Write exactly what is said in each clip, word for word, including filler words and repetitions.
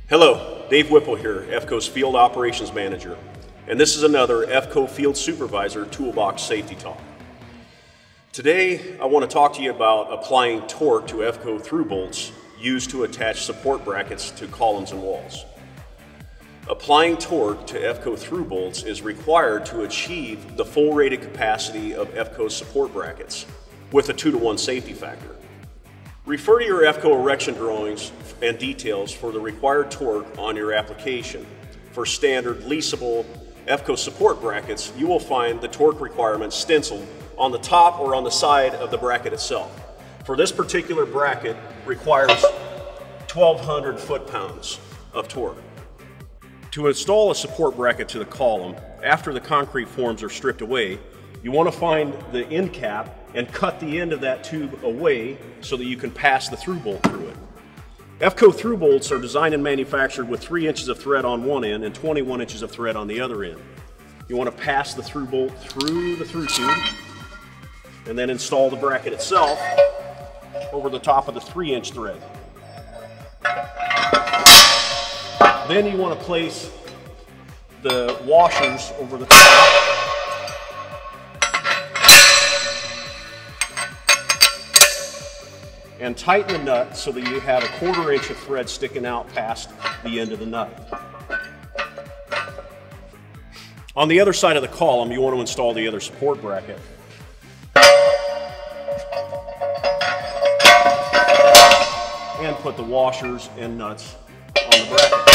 Hello, Dave Whipple here, E F C O's Field Operations Manager, and this is another E F C O Field Supervisor Toolbox Safety Talk. Today, I want to talk to you about applying torque to E F C O Thru-Bolts used to attach support brackets to columns and walls. Applying torque to E F C O Thru-Bolts is required to achieve the full rated capacity of E F C O support brackets with a two to one safety factor. Refer to your E F C O erection drawings and details for the required torque on your application. For standard leasable E F C O support brackets, you will find the torque requirements stenciled on the top or on the side of the bracket itself. For this particular bracket, requires twelve hundred foot-pounds of torque. To install a support bracket to the column, after the concrete forms are stripped away, you want to find the end cap and cut the end of that tube away so that you can pass the thru-bolt through it. E F C O thru-bolts are designed and manufactured with three inches of thread on one end and twenty-one inches of thread on the other end. You want to pass the thru-bolt through the through tube and then install the bracket itself over the top of the three inch thread. Then you want to place the washers over the top and tighten the nut so that you have a quarter inch of thread sticking out past the end of the nut. On the other side of the column, you want to install the other support bracket. And put the washers and nuts on the bracket.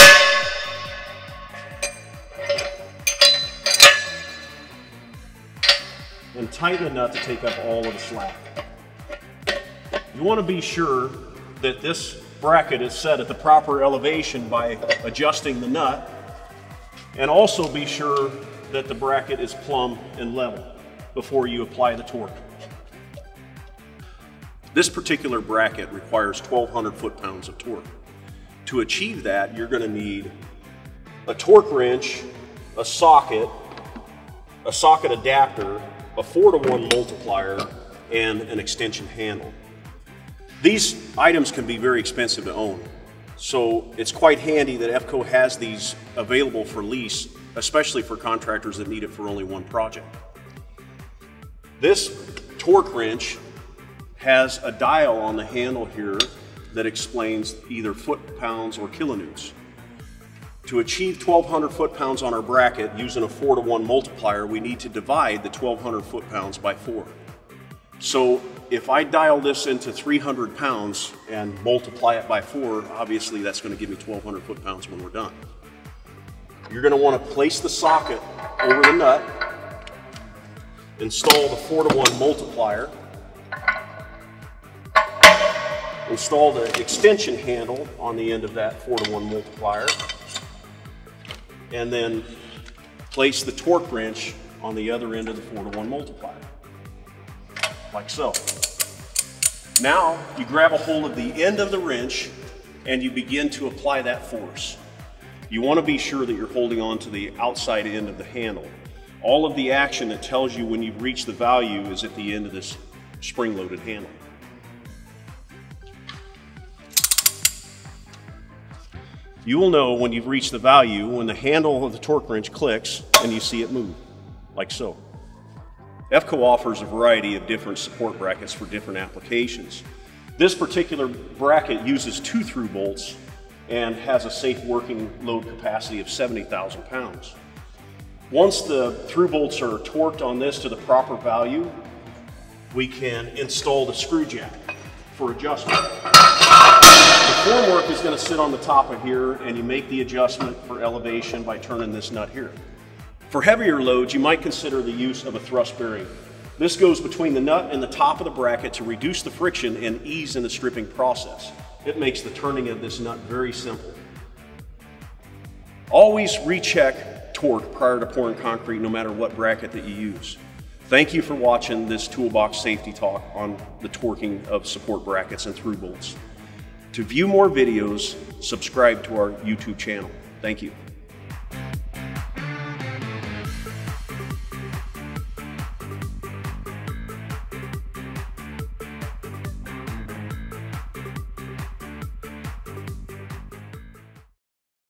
And tighten the nut to take up all of the slack. You want to be sure that this bracket is set at the proper elevation by adjusting the nut, and also be sure that the bracket is plumb and level before you apply the torque. This particular bracket requires twelve hundred foot-pounds of torque. To achieve that, you're going to need a torque wrench, a socket, a socket adapter, a four to one multiplier, and an extension handle. These items can be very expensive to own, so it's quite handy that E F C O has these available for lease, especially for contractors that need it for only one project. This torque wrench has a dial on the handle here that explains either foot-pounds or kilonewtons. To achieve twelve hundred foot-pounds on our bracket using a four to one multiplier, we need to divide the twelve hundred foot-pounds by four. So if I dial this into three hundred pounds and multiply it by four, obviously that's going to give me twelve hundred foot-pounds when we're done. You're going to want to place the socket over the nut, install the four to one multiplier, install the extension handle on the end of that four to one multiplier, and then place the torque wrench on the other end of the four to one multiplier, like so. Now you grab a hold of the end of the wrench and you begin to apply that force. You want to be sure that you're holding on to the outside end of the handle. All of the action that tells you when you've reached the value is at the end of this spring-loaded handle. You will know when you've reached the value when the handle of the torque wrench clicks and you see it move, like so. E F C O offers a variety of different support brackets for different applications. This particular bracket uses two thru-bolts and has a safe working load capacity of seventy thousand pounds. Once the thru-bolts are torqued on this to the proper value, we can install the screw jack for adjustment. The formwork is going to sit on the top of here, and you make the adjustment for elevation by turning this nut here. For heavier loads, you might consider the use of a thrust bearing. This goes between the nut and the top of the bracket to reduce the friction and ease in the stripping process. It makes the turning of this nut very simple. Always recheck torque prior to pouring concrete, no matter what bracket that you use. Thank you for watching this toolbox safety talk on the torquing of support brackets and thru-bolts. To view more videos, subscribe to our YouTube channel. Thank you.